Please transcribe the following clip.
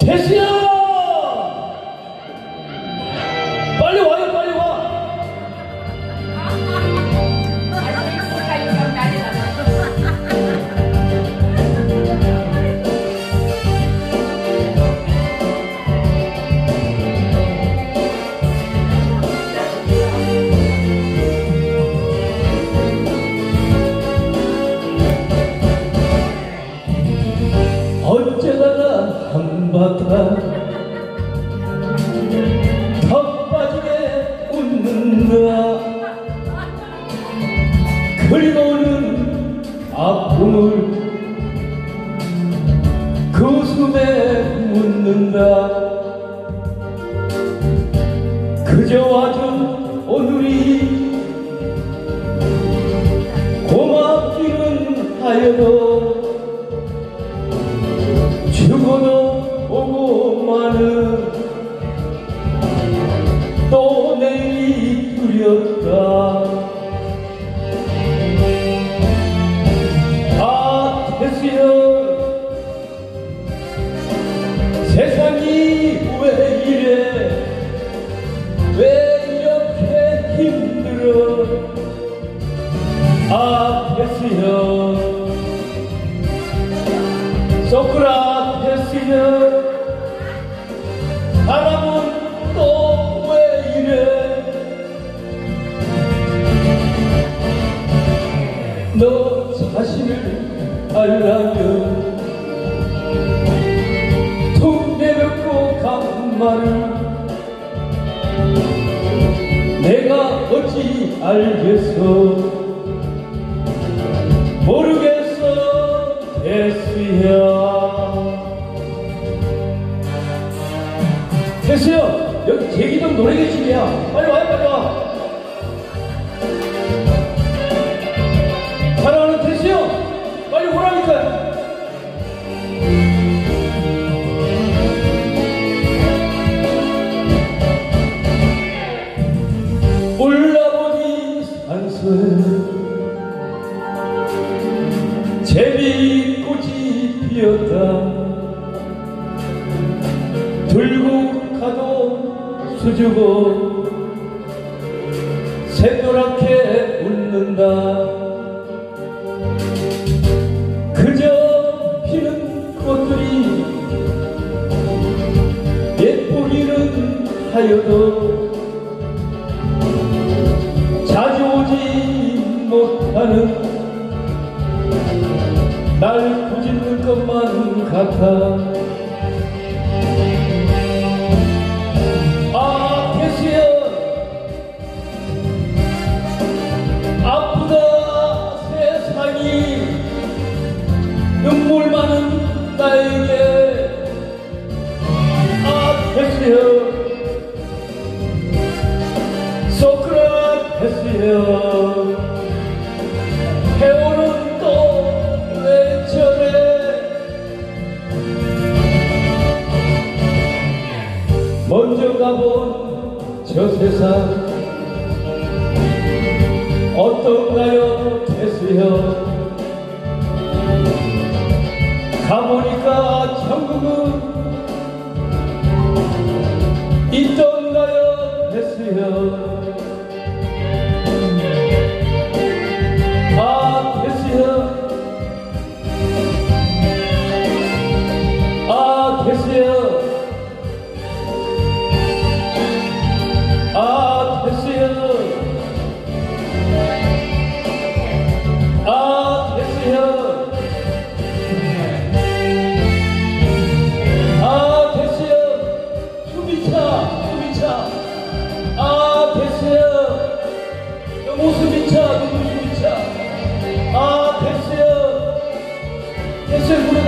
됐어요! 빨리 와요, 빨리 와! 어쩌다가 한바탕 턱 빠지게 웃는다. 그리고는 아픔을 그 숨에 묻는다. 그저 와준 오늘이 고맙기는 하여도 죽어도 오고 마는 또 내일이 두렵다. 아 됐어요. 세상이 왜 이래, 왜 이렇게 힘들어. 아 됐어요. 소크라테스여, 사람은 또 왜 이래. 너 자신을 알라면 툭 내뱉고 간 말을 내가 어찌 알겠어. 모르겠어 됐어요. 됐어요. 여기 제기동 노래교실이야. 빨리 와요, 빨리 와. 사랑하는 됐어요. 빨리 오라니까. 올라보니 산소에 제비꽃이 피었다. 들고 가도 수줍어 새노랗게 웃는다. 그저 피는 꽃들이 예쁘기는 하여도 자주 오지 못하는 날 꾸짖는 것만 같아. 아 됐어요. 아프다 세상이 눈물 많은 나에게. 아 됐어요. 소크라테스여, 해오는 또 왜 저래. 먼저 가본 저 세상 어떤가요 됐어요. 가보니까 천국은 있던가요 됐어요. 아 됐어요. 아 됐어요. 아 됐어요. 아 됐어요. 아 됐어요. 숨이 차. 아 됐어요. 너무 숨이 차. 아 됐어요. 됐어요.